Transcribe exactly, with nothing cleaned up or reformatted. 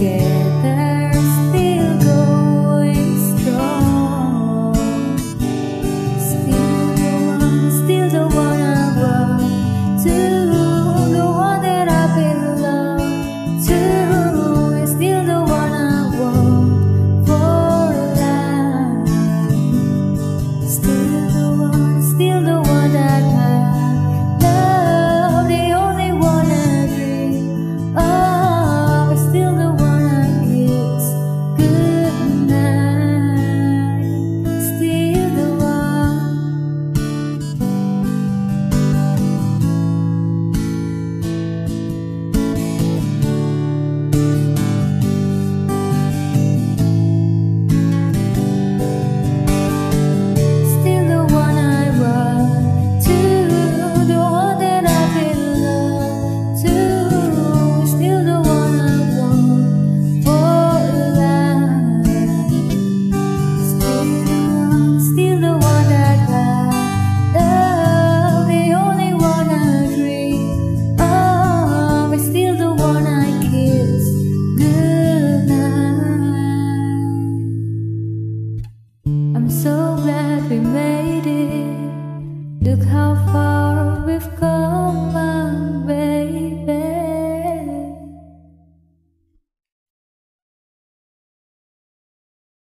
together, still going strong. Still the one, still the one I want to, the one that I belong to, is still the one I want for life. Still the one, still the one that I love, the only one I dream of, is still the one I kiss goodnight. Still the one. Still the one I run to, the one that I belong to, is still the one I want for life. Still the one, still the one that I love, the only one I dream of, is still the one I kiss goodnight. I'm so glad we made it. Look how